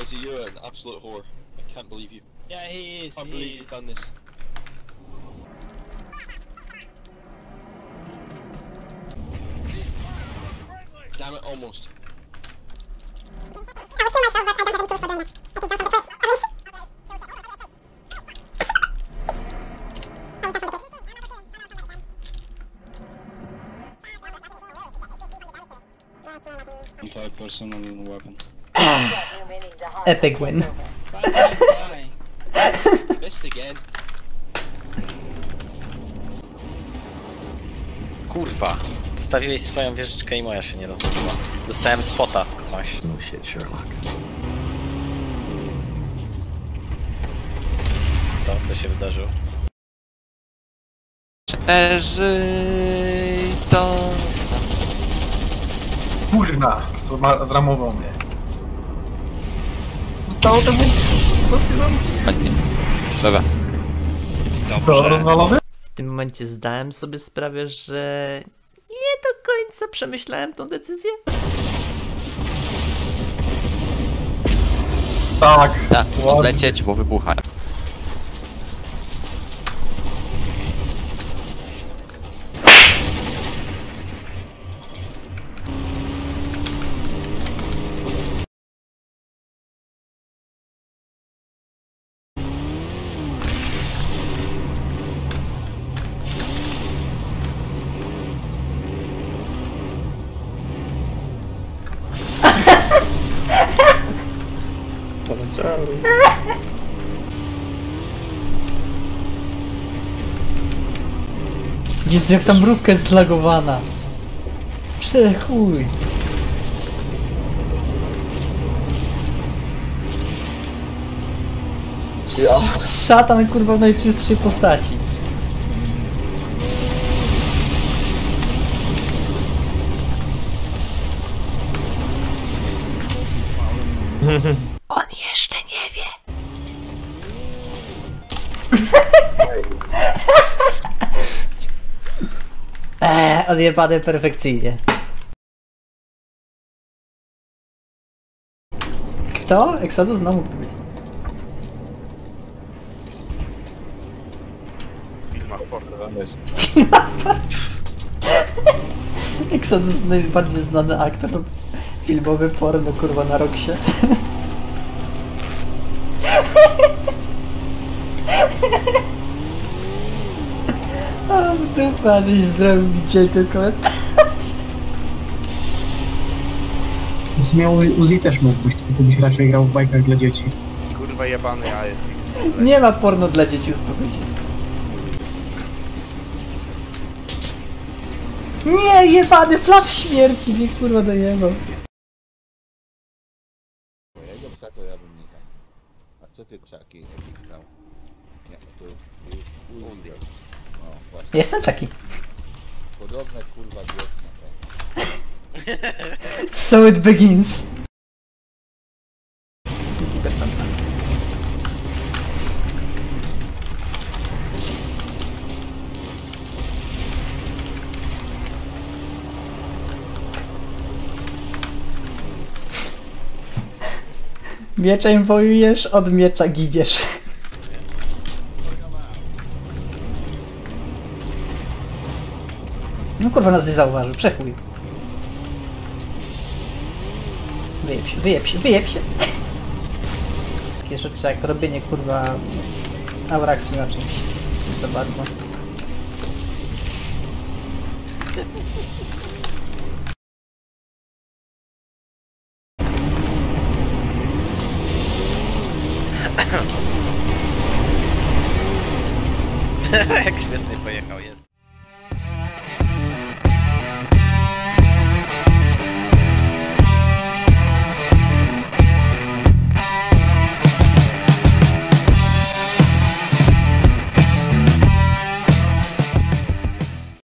Izzy, you're an absolute whore. I can't believe you. Yeah, he is. I can't believe you've done this. Damn it, almost. Personal weapon. Epic win. Missed again. Kurwa, postawiłeś swoją wieżyczkę i moja się nie rozłożyła. Dostałem spota skądś. No shit, Sherlock. Co się wydarzyło? Przeżyj to. Kurna, zramował mnie. Zostało temu polskie zamki. Dobra. To rozwalony? W tym momencie zdałem sobie sprawę, że nie do końca przemyślałem tą decyzję. Tak. Tak, odlecieć, bo wybucha. Jezu, jak ta mrówka jest zlagowana. Przechuj. Szatan kurwa w najczystszej postaci. On jeszcze nie wie. Odjebane perfekcyjnie. Kto? Exodus znowu mógł być. W filmach porno zamysł. Exodus najbardziej znany aktor filmowy porno kurwa na Roxie. O, dupa, żeś zrobił mi dzisiaj ten komentarz. Miał Uzi też mógł być, ty byś raczej grał w bajkach dla dzieci. Kurwa jebany, a jest ich. Nie ma porno dla dzieci, uspokój się. Nie, jebany flash śmierci mnie kurwa dojebał. Mojego psa to ja bym nie znał. A co ty czaki jakich grał? Nie, to Uzi. No właśnie. Jestem Chucky. Podobne kurwa głos na to. So it begins. Mieczem wojujesz, od miecza giniesz. No kurwa nas nie zauważył, przechuj. Wyjeb się, wyjeb się, wyjeb się! Takie rzeczy jak robienie kurwa auraksji na czymś za bardzo. Jak śmiesznie pojechał, jest.